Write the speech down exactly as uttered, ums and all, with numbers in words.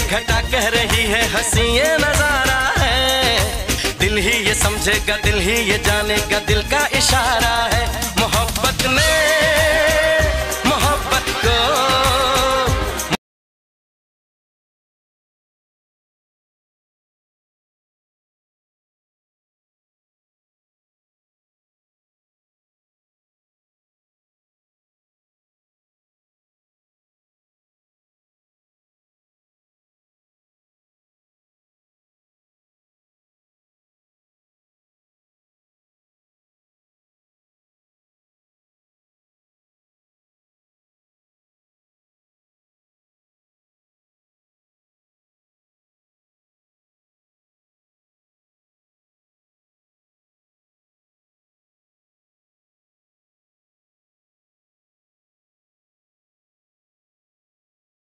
घटा कह रही है हंसी ये नजारा है। दिल ही ये समझेगा, दिल ही ये जानेगा, दिल का इशारा है मोहब्बत में।